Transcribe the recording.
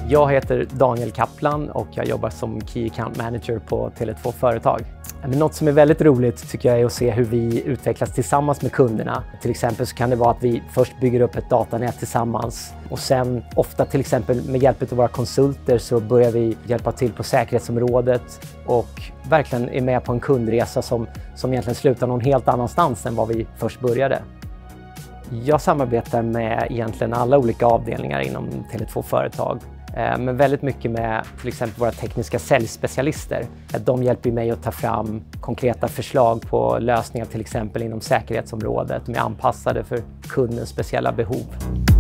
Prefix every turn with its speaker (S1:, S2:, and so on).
S1: Jag heter Daniel Kaplan och jag jobbar som Key Account Manager på Tele2 Företag. Men något som är väldigt roligt tycker jag är att se hur vi utvecklas tillsammans med kunderna. Till exempel så kan det vara att vi först bygger upp ett datanät tillsammans och sen ofta till exempel med hjälp av våra konsulter så börjar vi hjälpa till på säkerhetsområdet och verkligen är med på en kundresa som egentligen slutar någon helt annanstans än vad vi först började. Jag samarbetar med egentligen alla olika avdelningar inom Tele2 Företag. Men väldigt mycket med till exempel våra tekniska säljspecialister. De hjälper mig att ta fram konkreta förslag på lösningar till exempel inom säkerhetsområdet som är anpassade för kundens speciella behov.